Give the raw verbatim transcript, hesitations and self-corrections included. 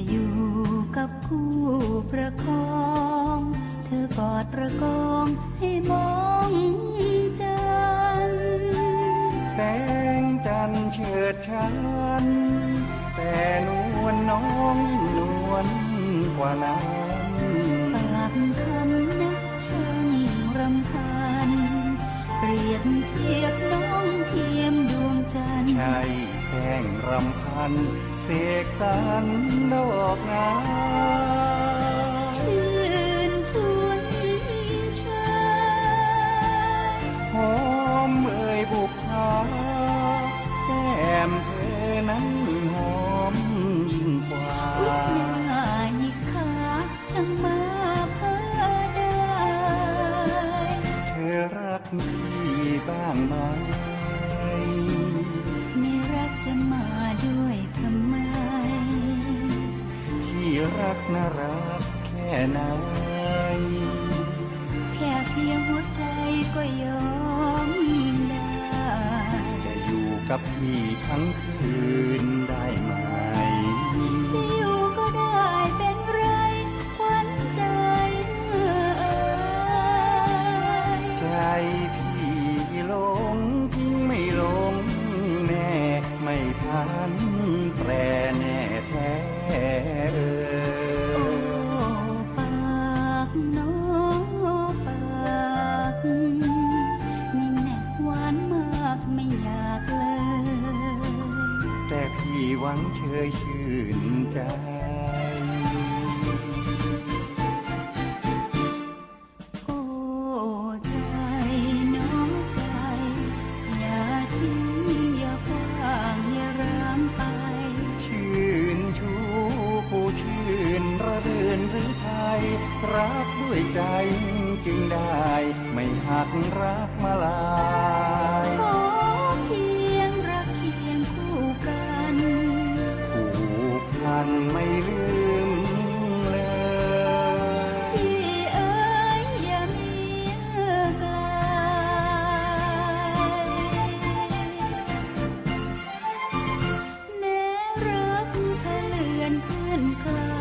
อยู่กับคู่ประคองเธอกอดประกองให้มองจันทร์แสงจันทร์เฉิดฉันแต่นวลน้องยิ่งนวลกว่านั้นปากคำนักช่างรำพันเปรียบเทียบน้องเทียมดวงจันทร์ใช่แสงรำพันเสกสรรดอกงามชื่นชวนชายหอมเอ่ยบุกผาแก้มเธอนั้นหอมยิ่งกว่าอุ๊ยหน้าหยิกขาช่างมาเพ้อได้เธอรักพี่บ้างไหมไม่รักจะมาด้วยทำไมที่รักน่ารักแค่ไหนแค่เพียงหัวใจก็ยอมได้จะอยู่กับพี่ทั้งคืนได้ไหมจะอยู่ก็ได้เป็นไรขวัญใจเมื่อใจพี่หลงทิ้งไม่ลงแน่ไม่พันแปรแน่แท้เออโอ้ปากน้องปากนี่แน่หวานมากไม่อยากเลยแต่พี่หวังเชยชื่นใจโอ้ใจน้องใจอย่าทิ้งอย่าว่างอย่าร้างไปชื่นชูผู้ชื่นระเรินหรือไทยรักด้วยใจจึงได้ไม่หักรักมาลายขอเพียงรักเคียงคู่กันผูกพันไม่ลืมเลยพี่เอ๋ยอย่ามีเมื่อไกลแม้รักเธอเลือนเพื่อนคลา